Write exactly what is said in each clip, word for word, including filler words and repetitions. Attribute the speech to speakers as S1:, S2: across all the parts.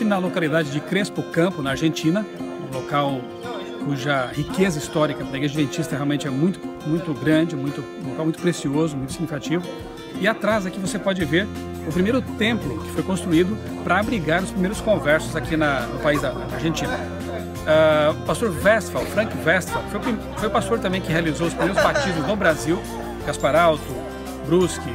S1: aqui na localidade de Crespo Campo, na Argentina, um local cuja riqueza histórica da Igreja Adventista realmente é muito, muito grande, muito, um local muito precioso, muito significativo. E atrás aqui você pode ver o primeiro templo que foi construído para abrigar os primeiros conversos aqui na, no país da Argentina. Uh, o pastor Westphal, Frank Westphal, foi, foi o pastor também que realizou os primeiros batismos no Brasil. Gaspar Alto, Brusque,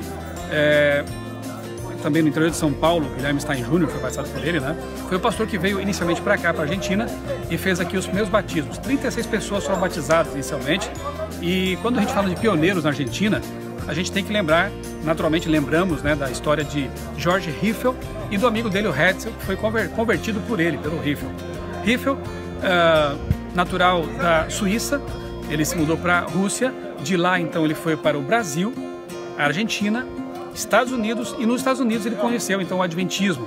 S1: é, também no interior de São Paulo, Guilherme Stein Júnior foi batizado por ele, né? Foi o pastor que veio inicialmente para cá, para a Argentina, e fez aqui os primeiros batismos. trinta e seis pessoas foram batizadas inicialmente, e quando a gente fala de pioneiros na Argentina, a gente tem que lembrar, naturalmente lembramos, né, da história de Jorge Riffel e do amigo dele, o Hetzel, que foi convertido por ele, pelo Riffel. Riffel, uh, natural da Suíça, ele se mudou para a Rússia, de lá então ele foi para o Brasil, a Argentina, Estados Unidos, e nos Estados Unidos ele conheceu então o Adventismo.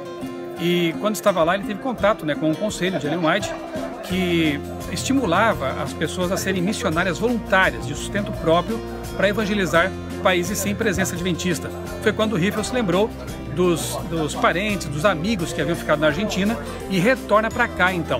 S1: E quando estava lá ele teve contato, né, com um conselho de Ellen White que estimulava as pessoas a serem missionárias voluntárias de sustento próprio para evangelizar países sem presença adventista. Foi quando o Riffel se lembrou dos, dos parentes, dos amigos que haviam ficado na Argentina e retorna para cá então.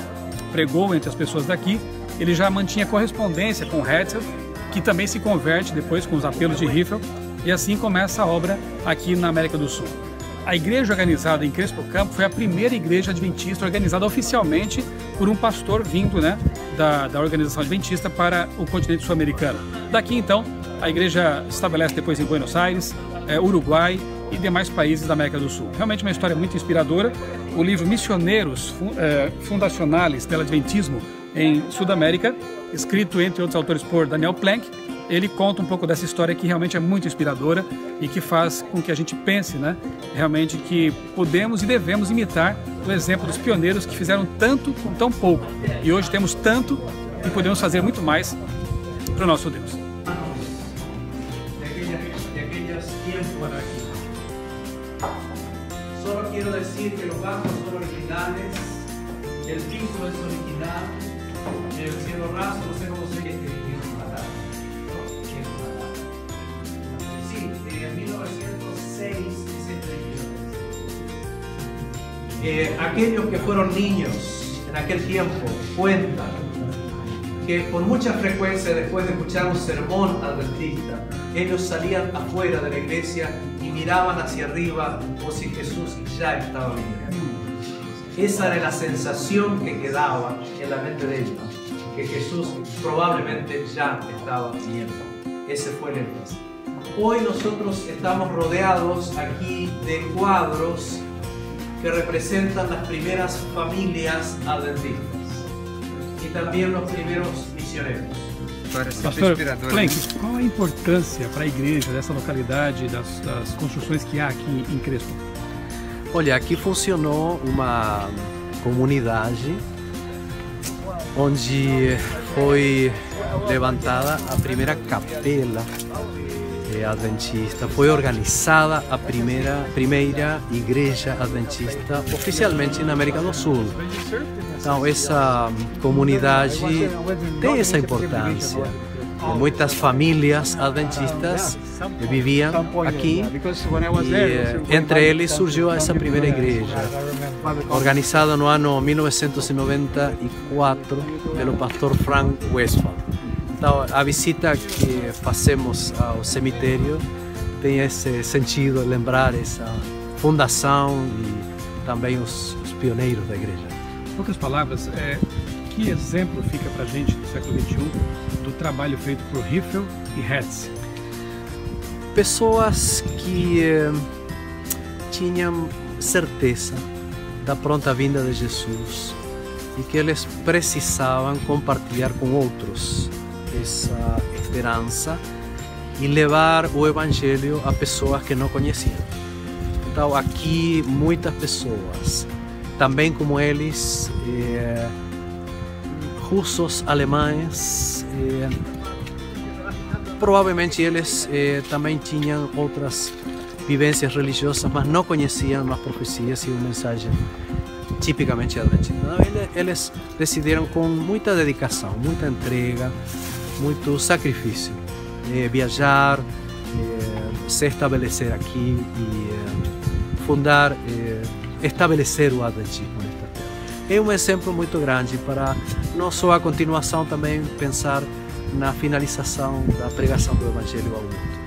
S1: Pregou entre as pessoas daqui, ele já mantinha correspondência com Hetzel, que também se converte depois com os apelos de Riffel, e assim começa a obra aqui na América do Sul. A igreja organizada em Crespo Campo foi a primeira igreja adventista organizada oficialmente por um pastor vindo, né, da, da organização adventista para o continente sul-americano. Daqui então, a igreja se estabelece depois em Buenos Aires, é, Uruguai e demais países da América do Sul. Realmente uma história muito inspiradora. O livro Missioneiros Fundacionales del Adventismo em Sudamérica, escrito entre outros autores por Daniel Planck, ele conta um pouco dessa história que realmente é muito inspiradora e que faz com que a gente pense, né, realmente que podemos e devemos imitar o exemplo dos pioneiros que fizeram tanto com tão pouco. E hoje temos tanto e podemos fazer muito mais para o nosso Deus.
S2: Solo quiero decir que los bancos son originales, el piso es original, el cielo raso, no sé cómo se dice, tiene un matar, ¿no? Tiene un matar. Sí, en mil novecientos seis se eh, aquellos que fueron niños en aquel tiempo cuentan que con mucha frecuencia, después de escuchar un sermón adventista, ellos salían afuera de la iglesia y miraban hacia arriba como si Jesús ya estaba viniendo. Esa era la sensación que quedaba en la mente de ellos, que Jesús probablemente ya estaba viniendo. Ese fue el énfasis. Hoy nosotros estamos rodeados aquí de cuadros que representan las primeras familias adventistas y también los primeros misioneros.
S1: Pastor Planck, qual a importância para a igreja dessa localidade, das, das construções que há aqui em Crespo?
S3: Olha, aqui funcionou uma comunidade onde foi levantada a primeira capela adventista, foi organizada a primeira, primeira igreja adventista oficialmente na América do Sul. Então essa comunidade tem essa importância. Muitas famílias adventistas viviam aqui e entre eles surgiu essa primeira igreja, organizada no ano mil novecentos e noventa e quatro pelo pastor Frank Westphal. Então a visita que fazemos ao cemitério tem esse sentido, lembrar essa fundação e também os, os pioneiros da igreja.
S1: Em poucas palavras, é, que exemplo fica para a gente do século vinte e um do trabalho feito por Riffel e Hetzel?
S3: Pessoas que eh, tinham certeza da pronta vinda de Jesus e que eles precisavam compartilhar com outros essa esperança e levar o Evangelho a pessoas que não conheciam. Então aqui muitas pessoas, também como eles, eh, russos, alemães, eh, provavelmente eles eh, também tinham outras vivências religiosas, mas não conheciam as profecias e a mensagem tipicamente adventista. Então, eles, eles decidiram com muita dedicação, muita entrega, muito sacrifício, eh, viajar, eh, se estabelecer aqui e eh, fundar eh, estabelecer o adventismo nesta terra. É um exemplo muito grande para não só a continuação, também pensar na finalização da pregação do Evangelho ao mundo.